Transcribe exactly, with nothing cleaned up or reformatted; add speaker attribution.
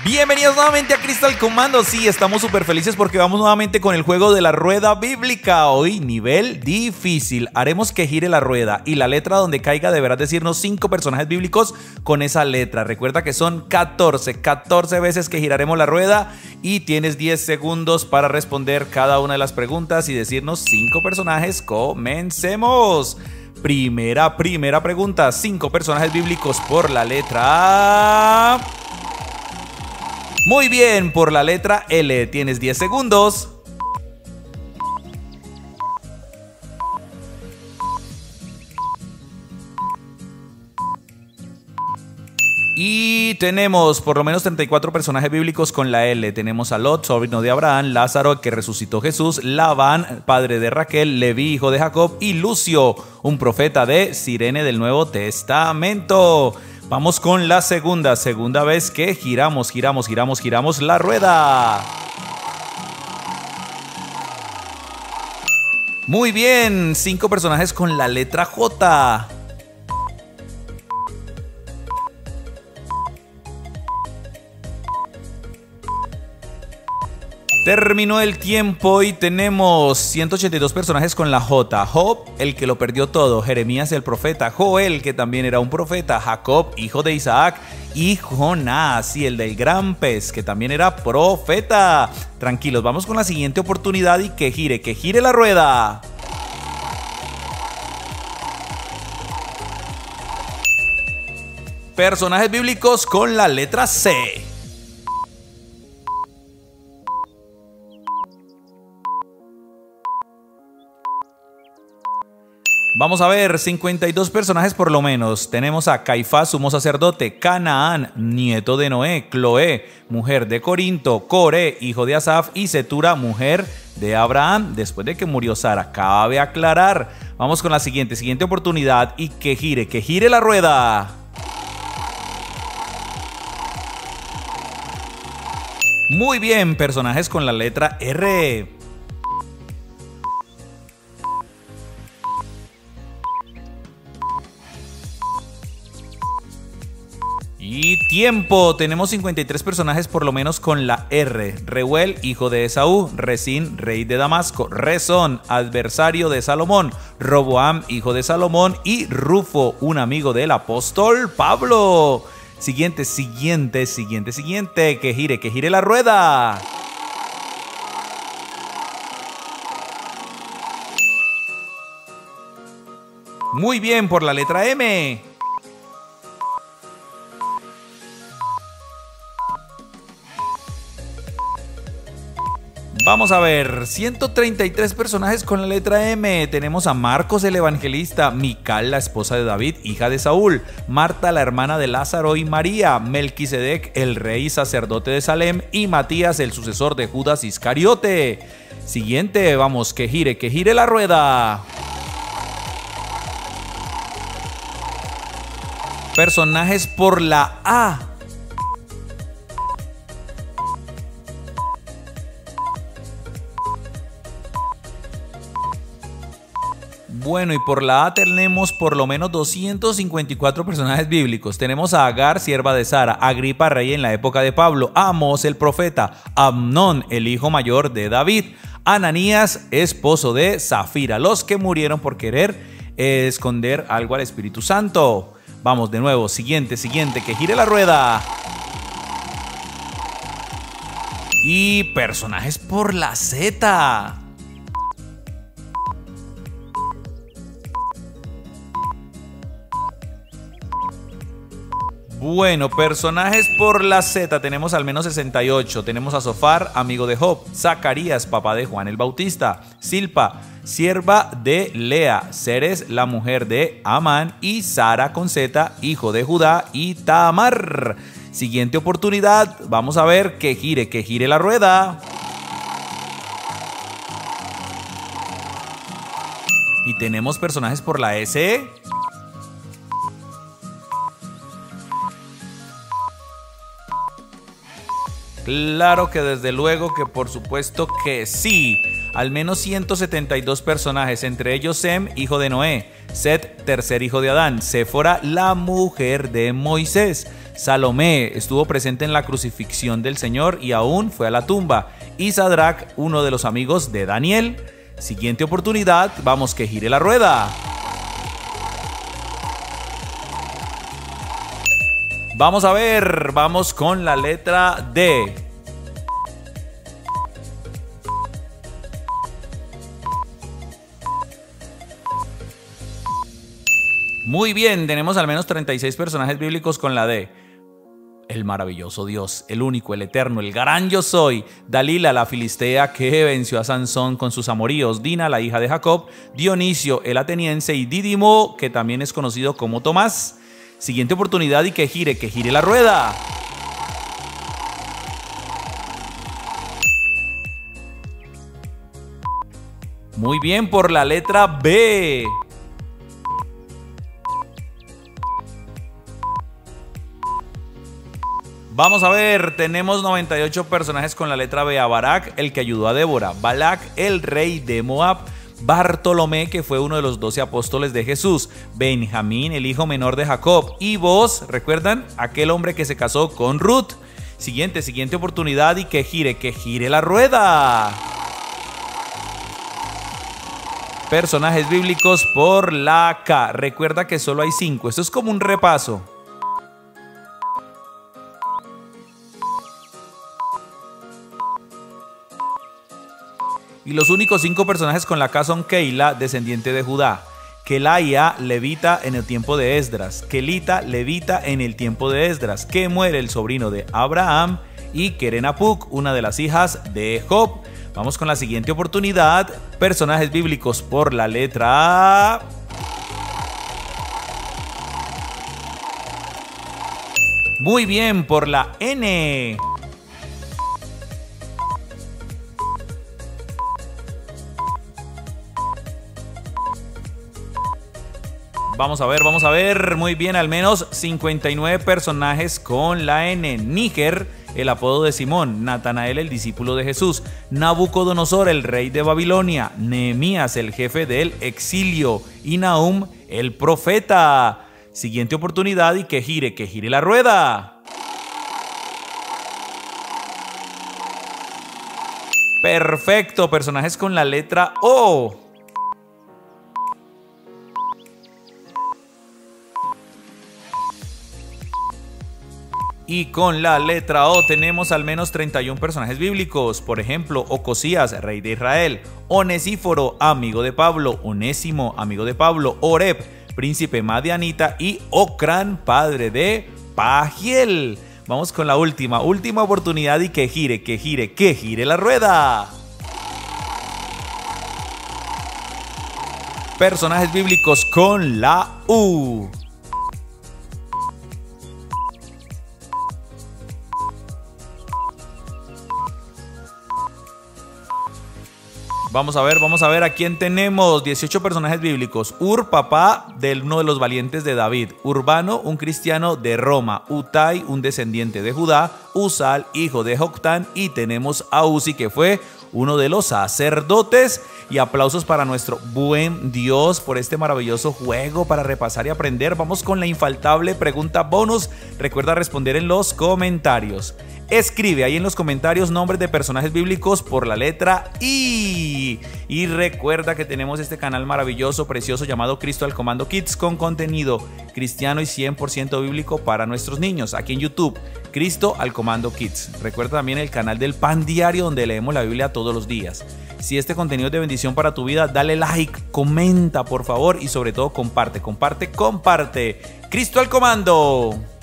Speaker 1: Bienvenidos nuevamente a Crystal Commando. Sí, estamos súper felices porque vamos nuevamente con el juego de la rueda bíblica. Hoy nivel difícil. Haremos que gire la rueda y la letra donde caiga deberás decirnos cinco personajes bíblicos con esa letra. Recuerda que son catorce, catorce veces que giraremos la rueda y tienes diez segundos para responder cada una de las preguntas y decirnos cinco personajes. Comencemos. Primera, primera pregunta. Cinco personajes bíblicos por la letra A. Muy bien, por la letra L. Tienes diez segundos. Y tenemos por lo menos treinta y cuatro personajes bíblicos con la L. Tenemos a Lot, sobrino de Abraham, Lázaro, que resucitó Jesús, Labán, padre de Raquel, Leví, hijo de Jacob, y Lucio, un profeta de Cirene del Nuevo Testamento. Vamos con la segunda, segunda vez que giramos, giramos, giramos, giramos la rueda. Muy bien, cinco personajes con la letra J. Terminó el tiempo y tenemos ciento ochenta y dos personajes con la J. Job, el que lo perdió todo. Jeremías, el profeta. Joel, que también era un profeta. Jacob, hijo de Isaac. Y Jonás, y el del gran pez, que también era profeta. Tranquilos, vamos con la siguiente oportunidad y que gire, que gire la rueda. Personajes bíblicos con la letra C. Vamos a ver, cincuenta y dos personajes por lo menos. Tenemos a Caifás, sumo sacerdote, Canaán, nieto de Noé, Cloé, mujer de Corinto, Coré, hijo de Asaf, y Setura, mujer de Abraham, después de que murió Sara. Cabe aclarar. Vamos con la siguiente, siguiente oportunidad y que gire, que gire la rueda. Muy bien, personajes con la letra R. Y tiempo, tenemos cincuenta y tres personajes por lo menos con la R. Reuel, hijo de Esaú, Resín, rey de Damasco, Rezón, adversario de Salomón, Roboam, hijo de Salomón, y Rufo, un amigo del apóstol Pablo. Siguiente, siguiente, siguiente, siguiente, que gire, que gire la rueda. Muy bien, por la letra M. Vamos a ver, ciento treinta y tres personajes con la letra M. Tenemos a Marcos el evangelista, Mical la esposa de David, hija de Saúl, Marta la hermana de Lázaro y María, Melquisedec el rey sacerdote de Salem y Matías el sucesor de Judas Iscariote. Siguiente, vamos, que gire, que gire la rueda. Personajes por la A. Bueno, y por la A tenemos por lo menos doscientos cincuenta y cuatro personajes bíblicos. Tenemos a Agar, sierva de Sara, Agripa, rey en la época de Pablo, Amós, el profeta, Amnón, el hijo mayor de David, Ananías, esposo de Zafira, los que murieron por querer esconder algo al Espíritu Santo. Vamos de nuevo, siguiente, siguiente, que gire la rueda. Y personajes por la Z. Bueno, personajes por la Z tenemos al menos sesenta y ocho. Tenemos a Sofar, amigo de Job, Zacarías, papá de Juan el Bautista, Silpa, sierva de Lea, Ceres, la mujer de Amán, y Sara con Z, hijo de Judá, y Tamar. Siguiente oportunidad, vamos a ver que gire, que gire la rueda. Y tenemos personajes por la S. Claro que desde luego que por supuesto que sí. Al menos ciento setenta y dos personajes, entre ellos Sem, hijo de Noé, Set, tercer hijo de Adán, Séfora, la mujer de Moisés, Salomé estuvo presente en la crucifixión del Señor y aún fue a la tumba. Y Sadrach, uno de los amigos de Daniel. Siguiente oportunidad, vamos que gire la rueda. Vamos a ver, vamos con la letra D. Muy bien, tenemos al menos treinta y seis personajes bíblicos con la D. El maravilloso Dios, el único, el eterno, el gran yo soy. Dalila, la filistea que venció a Sansón con sus amoríos. Dina, la hija de Jacob. Dionisio, el ateniense. Y Dídimo, que también es conocido como Tomás. Siguiente oportunidad y que gire, que gire la rueda. Muy bien, por la letra B. Vamos a ver, tenemos noventa y ocho personajes con la letra B. A Barak, el que ayudó a Débora. Balac, el rey de Moab. Bartolomé, que fue uno de los doce apóstoles de Jesús. Benjamín, el hijo menor de Jacob. Y Boaz, ¿recuerdan? Aquel hombre que se casó con Ruth. Siguiente, siguiente oportunidad y que gire, que gire la rueda. Personajes bíblicos por la K. Recuerda que solo hay cinco. Esto es como un repaso. Y los únicos cinco personajes con la K son Keila, descendiente de Judá. Kelaya, levita en el tiempo de Esdras. Kelita, levita en el tiempo de Esdras. Kemuel, el sobrino de Abraham. Y Kerenapuc, una de las hijas de Job. Vamos con la siguiente oportunidad. Personajes bíblicos por la letra A. Muy bien, por la N. Vamos a ver, vamos a ver. Muy bien, al menos cincuenta y nueve personajes con la N. Níger, el apodo de Simón. Natanael, el discípulo de Jesús. Nabucodonosor, el rey de Babilonia. Nehemías, el jefe del exilio. Y Nahum, el profeta. Siguiente oportunidad y que gire, que gire la rueda. Perfecto, personajes con la letra O. Y con la letra O tenemos al menos treinta y uno personajes bíblicos. Por ejemplo, Ocosías, rey de Israel. Onesíforo, amigo de Pablo. Onésimo, amigo de Pablo. Oreb, príncipe madianita. Y Ocrán, padre de Pagiel. Vamos con la última, última oportunidad y que gire, que gire, que gire la rueda. Personajes bíblicos con la U. Vamos a ver, vamos a ver a quién tenemos. dieciocho personajes bíblicos. Ur, papá de uno de los valientes de David. Urbano, un cristiano de Roma. Utai, un descendiente de Judá. Usal, hijo de Joctán. Y tenemos a Uzi, que fue uno de los sacerdotes. Y aplausos para nuestro buen Dios por este maravilloso juego para repasar y aprender. Vamos con la infaltable pregunta bonus. Recuerda responder en los comentarios. Escribe ahí en los comentarios nombres de personajes bíblicos por la letra I. Y recuerda que tenemos este canal maravilloso, precioso llamado Cristo al Comando Kids con contenido cristiano y cien por ciento bíblico para nuestros niños. Aquí en YouTube, Cristo al Comando Kids. Recuerda también el canal del Pan Diario donde leemos la Biblia todos los días. Si este contenido es de bendición para tu vida, dale like, comenta por favor y sobre todo comparte, comparte, comparte. Cristo al Comando.